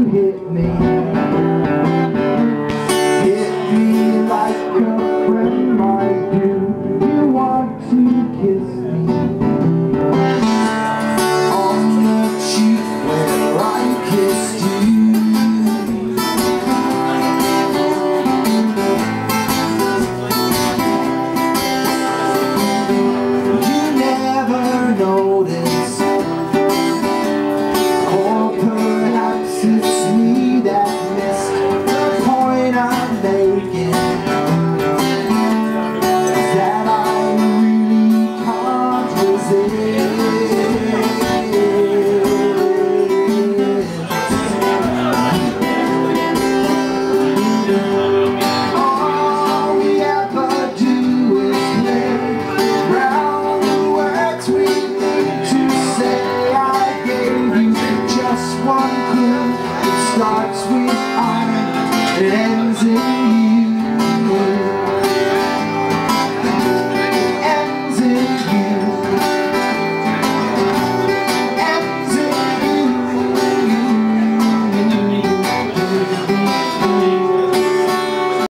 hit me. Hit me like a friend might do. You want to kiss me on the cheek where I kissed you. You never notice, or perhaps it's me that missed the point I'm making, that I really can't resist. All we ever do is play round the words we need to say. I gave you just one clue. It starts with I and